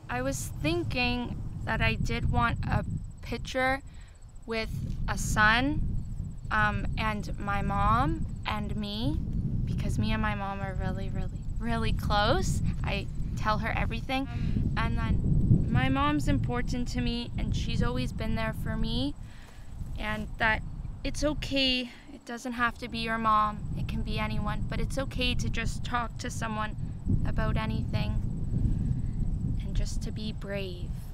I was thinking that I did want a picture with a son, and my mom and me, because me and my mom are really, really, really close. I tell her everything. And then my mom's important to me, and she's always been there for me. And that it's okay, it doesn't have to be your mom, it can be anyone, but it's okay to just talk to someone about anything and just to be brave.